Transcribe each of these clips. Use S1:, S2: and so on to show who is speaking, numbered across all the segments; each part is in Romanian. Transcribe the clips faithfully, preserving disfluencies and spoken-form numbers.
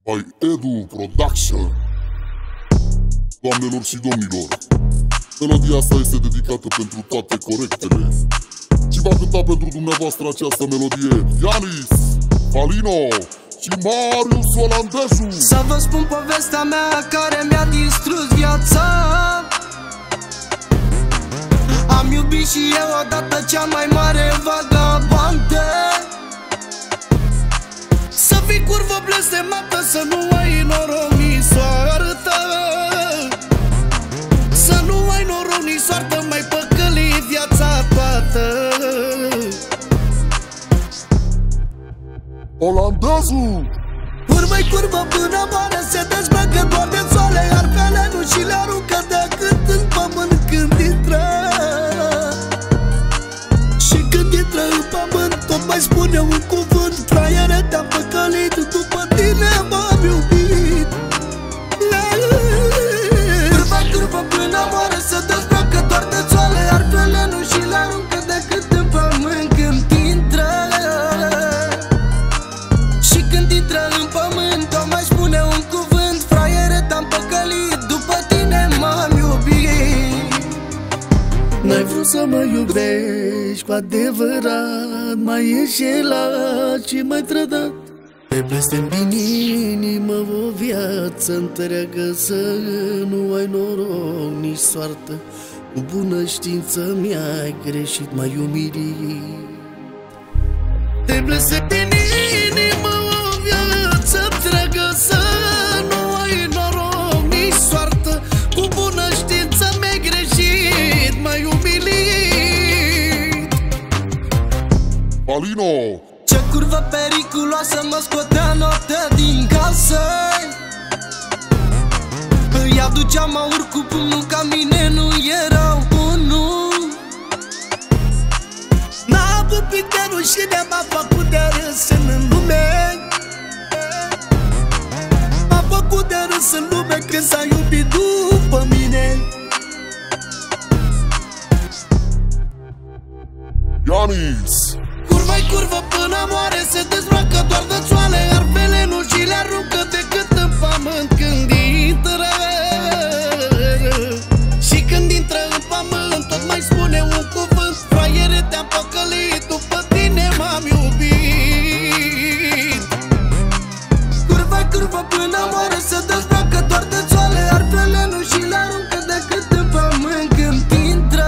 S1: by Edu Production. Doamnelor și domnilor, melodia asta este dedicată pentru toate corectele și va cânta pentru dumneavoastră această melodie Yanis, Falino și Marius Olandezu.
S2: Să vă spun povestea mea care mi-a distrus viața. Am iubit și eu odată cea mai mare vagabandă. Să fii curvă blestemată, să nu ai noroc ni soartă. Să nu ai noroc ni soartă, mai păcăli viața toată.
S1: Olandezu!
S2: Urmă-i curvă până moare, se dezbracă doar de soare, iar felenul și le aruncă decât în pământ când intră. Și când intră în pământ, tot mai spune un cuvânt: fraiere, te-am păcălit, după tine m-am iubit. Urmă-i curvă până moare, se dezbracă doar de soare, iar felenul și le aruncă decât în pământ când intră. Și când intră în pământ, tot mai spune un cuvânt: fraiere, te-am păcălit, după tine m-am iubit. N-ai vrut să mă iubești cu adevărat, m-ai înșelat și m-ai trădat. Te blestem din inimă o viață întreagă, să nu ai noroc nici soartă. Cu bună știință mi-ai greșit, m-ai umilit. Te blestem din inimă o viață întreagă, să nu ai noroc nici soartă. Cu bună știință mi-ai greșit, m-ai umilit.
S1: Falino!
S2: Ce curvă periculoasă mă scotea noaptea din casă. Îi aduceam aur cu pumnul, ca mine nu erau unul. N-a avut de rușine, m-a făcut de râs în lume. M-a făcut de râs în lume când s-a iubit după mine.
S1: Yanis!
S2: Curva-i curvă până moare, se dezbracă doar de țoale, iar felenul și le aruncă decât în pământ când intră. Și când intră în pământ, tot mai spune un cuvânt: fraiere, te-am păcălit, după tine m-am iubit. Curva-i curvă până moare, se dezbracă doar de țoale, iar felenul și le aruncă decât în pământ când intră.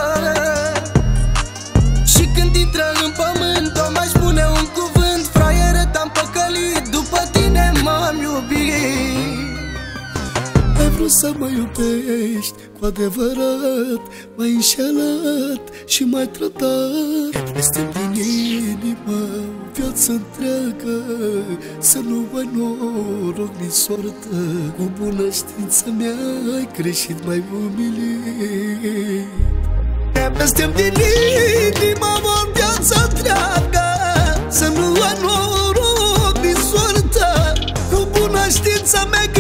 S2: Și când intră în pământ, tot mai spune un cuvânt: fraiere, te-am păcălit, după tine m-am iubit. Ai vrut să mă iubești cu adevărat, m-ai înșelat și m-ai trădat. Te blestem din inimă viața întreagă, să nu ai noroc nici soartă. Cu bună știință mi-ai greșit, m-ai umilit. Te blestem din inimă o viață întreagă, să nu ai noroc nici soartă. Cu bună știință mi-ai